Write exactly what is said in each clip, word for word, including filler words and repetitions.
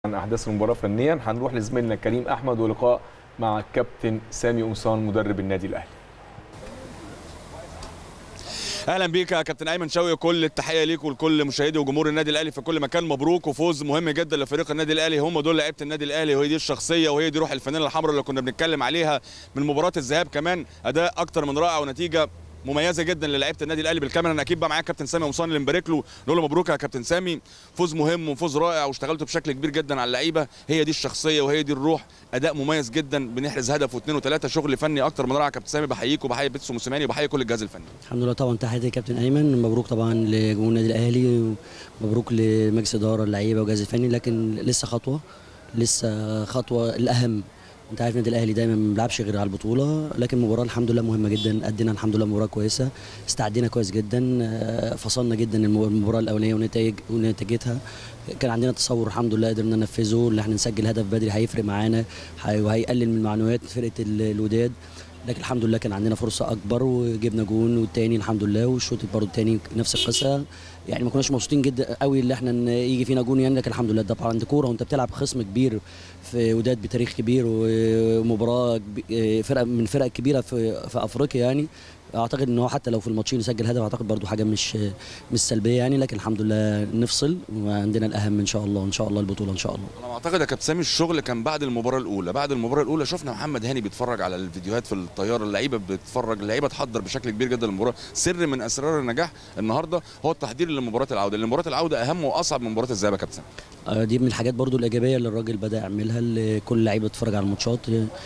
عن احداث المباراه فنيا هنروح لزميلنا كريم احمد ولقاء مع الكابتن سامي قمصان مدرب النادي الاهلي. اهلا بيك يا كابتن ايمن شوقي، كل التحيه ليك ولكل مشاهدي وجمهور النادي الاهلي في كل مكان. مبروك وفوز مهم جدا لفريق النادي الاهلي. هم دول لعيبه النادي الاهلي، وهي دي الشخصيه وهي دي روح الفانيلا الحمراء اللي كنا بنتكلم عليها من مباراه الذهاب. كمان اداء اكتر من رائع ونتيجه مميزه جدا للاعيبه النادي الاهلي بالكامل. انا اكيد بقى معايا كابتن سامي قمصان اللي مبارك له، نقول له مبروك يا كابتن سامي، فوز مهم وفوز رائع واشتغلتوا بشكل كبير جدا على اللعيبه. هي دي الشخصيه وهي دي الروح، اداء مميز جدا، بنحرز هدف واثنين وثلاثه، شغل فني اكتر من رائع. كابتن سامي بحييك وبحيي بيتسو موسيماني وبحيي كل الجهاز الفني. الحمد لله طبعا، تحياتي كابتن ايمن، مبروك طبعا لجمهور النادي الاهلي ومبروك لمجلس اداره اللعيبه والجهاز الفني، لكن لسه خطوه لسه خطوه الاهم. انت عارف النادي الاهلي دايما ما بيلعبش غير على البطوله، لكن المباراه الحمد لله مهمه جدا، ادينا الحمد لله مباراه كويسه، استعدينا كويس جدا، فصلنا جدا المباراه الاولانيه ونتائج ونتيجتها. كان عندنا تصور الحمد لله قدرنا ننفذه، اللي احنا نسجل هدف بدري هيفرق معانا وهيقلل من معنويات فرقه الوداد، لكن الحمد لله كان عندنا فرصه اكبر وجبنا جون والتاني الحمد لله، والشوط برضه التاني نفس القصه. يعني ما كناش مبسوطين جدا قوي اللي احنا يجي فينا جون يعني، لكن الحمد لله طبعا عند كوره وانت بتلعب خصم كبير في وداد بتاريخ كبير ومباراه فرقه من فرق كبيره في في افريقيا يعني. اعتقد ان هو حتى لو في الماتشين يسجل هدف اعتقد برضو حاجه مش مش سلبيه يعني، لكن الحمد لله نفصل وعندنا الاهم ان شاء الله، ان شاء الله البطوله ان شاء الله. انا اعتقد يا كابتن سامي الشغل كان بعد المباراه الاولى، بعد المباراه الاولى شفنا محمد هاني بيتفرج على الفيديوهات في الطياره، اللعيبه بتتفرج، اللعيبه تحضر بشكل كبير جدا للمباراه. سر من اسرار النجاح النهارده هو التحضير لمباراه العوده، لان مباراه العوده اهم واصعب من مباراه الذهاب يا كابتن سامي. دي من الحاجات برضو الايجابيه اللي الراجل بدا يعملها، اللي كل لعيبه بتتفرج على الماتشات،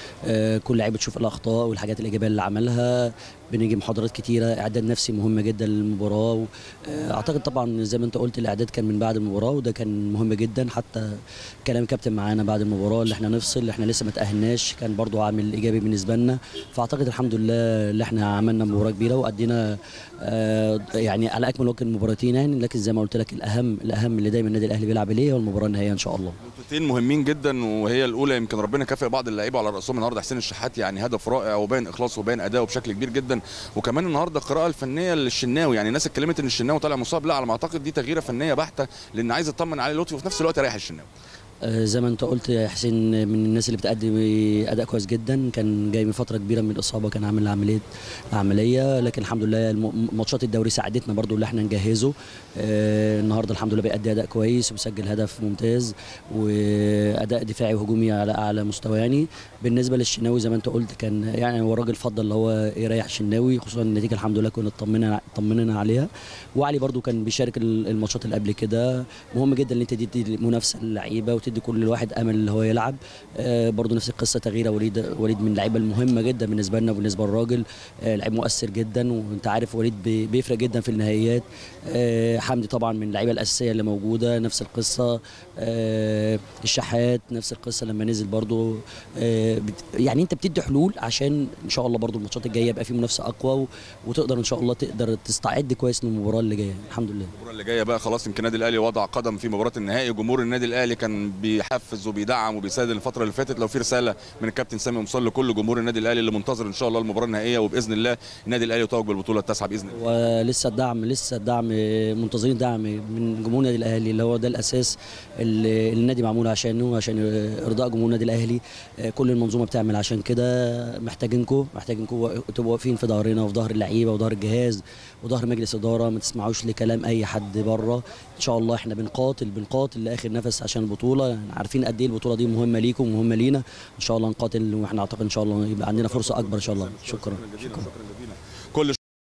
كل لعيبه تشوف الاخطاء والحاجات الايجابيه اللي عملها. بنيجي محاضرات كتيره، اعداد نفسي مهم جدا للمباراه. اعتقد طبعا زي ما انت قلت الاعداد كان من بعد المباراه وده كان مهم جدا، حتى كلام كابتن معانا بعد المباراه اللي احنا نفصل، اللي احنا لسه ما تاهلناش، كان برضو عامل ايجابي بالنسبه لنا. فاعتقد الحمد لله اللي احنا عملنا مباراه كبيره وادينا يعني على اكمل وجه المباراتين يعني، لكن زي ما قلت لك الاهم الاهم اللي دايما النادي الاهلي بيلعب عليه هو المباراه النهائيه ان شاء الله. نقطتين مهمين جدا، وهي الاولى يمكن ربنا كافئ بعض اللعيبه على راسهم النهارده حسين الشحات، يعني هدف رائع وباين اخلاصه وباين اداؤه بشكل كبير جدا. وكمان النهارده القراءه الفنيه للشناوي، يعني الناس اتكلمت ان الشناوي طالع مصاب، لا على ما اعتقد دي تغييره فنيه بحته، لان عايز يطمن عليه لطفي وفي نفس الوقت يريح الشناوي. زي ما انت قلت يا حسين من الناس اللي بتقدم اداء كويس جدا، كان جاي من فتره كبيره من الاصابه، كان عامل عمليه عمليه، لكن الحمد لله ماتشات الدوري ساعدتنا برضو اللي احنا نجهزه. اه النهارده الحمد لله بيأدي اداء كويس وبيسجل هدف ممتاز واداء دفاعي وهجومي على اعلى مستوى يعني. بالنسبه للشناوي زي ما انت قلت كان يعني هو الراجل فضل اللي هو يريح الشناوي، خصوصا النتيجه الحمد لله كنا اطمنا طمننا عليها. وعلي برضو كان بيشارك الماتشات اللي قبل كده. مهم جدا ان انت تدي منافسه للعيبه وتدي كل واحد امل اللي هو يلعب. آه برضو نفس القصه تغيير وليد، وليد من اللعيبه المهمه جدا بالنسبه لنا وبالنسبه للراجل، آه لعيب مؤثر جدا، وانت عارف وليد بيفرق جدا في النهائيات. آه حمدي طبعا من اللعيبه الاساسيه اللي موجوده، نفس القصه. آه الشحات نفس القصه لما نزل برضو. آه يعني انت بتدي حلول عشان ان شاء الله برضو الماتشات الجايه يبقى في منافسه اقوى، وتقدر ان شاء الله تقدر تستعد كويس للمباراه اللي جايه الحمد لله. المباراه اللي جايه بقى خلاص يمكن النادي الاهلي وضع قدم في مباراه النهائي، جمهور النادي الاهلي كان بيحفز وبيدعم وبيساعد الفتره اللي فاتت. لو في رساله من الكابتن سامي قمصان لكل جمهور النادي الاهلي اللي منتظر ان شاء الله المباراه النهائيه، وباذن الله النادي الاهلي يتوج بالبطوله التاسعه باذن الله. ولسه الدعم لسه الدعم منتظرين دعم من جمهور النادي الاهلي، اللي هو ده الاساس اللي النادي معمول عشانه، عشان ارضاء جمهور النادي الاهلي. كل المنظومه بتعمل عشان كده، محتاجينكم محتاجينكم تبقوا واقفين في ظهرنا وفي ظهر اللعيبه وظهر الجهاز وظهر مجلس اداره، ما تسمعوش لكلام اي حد بره. ان شاء الله احنا بنقاتل بنقاتل لاخر نفس عشان البطوله، يعني عارفين قد ايه البطوله دي مهمه ليكم ومهمه لينا. ان شاء الله نقاتل، واحنا اعتقد ان شاء الله يبقى عندنا فرصه اكبر ان شاء الله. شكرا شكرا جزيلا. شكرا جزيلا.